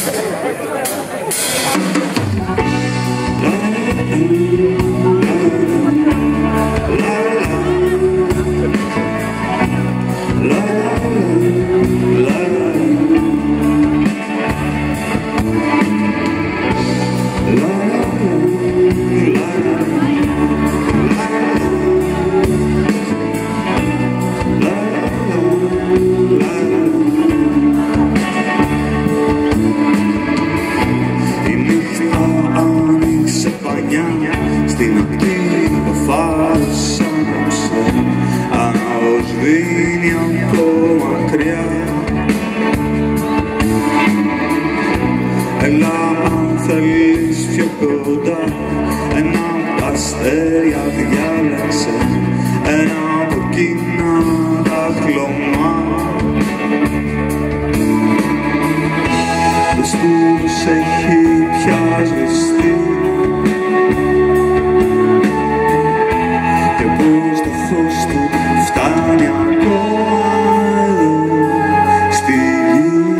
Στην ακτή ο φάρος άναψε, αναβοσβήνει από μακριά. Έλα αν θέλεις πιο κοντά, ένα απ' τα αστέρια διάλεξε, ένα από εκείνα τα χλωμά. Το σπούς έχει πια σβηστεί και πως το φως του φτάνει ακόμα εδώ στη γη.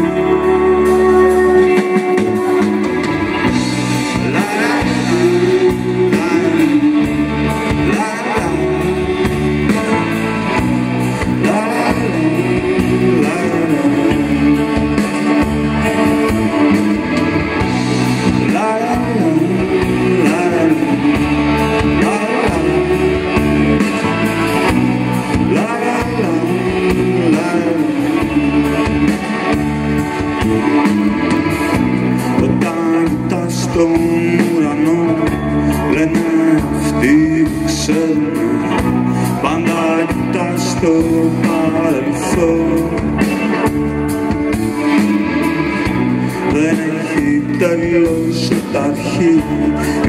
Στον ουρανό λένε αυτοί ξέρουν, πάντα κοιτάς στο παρελθόν. Δεν έχει τέλος ούτε αρχή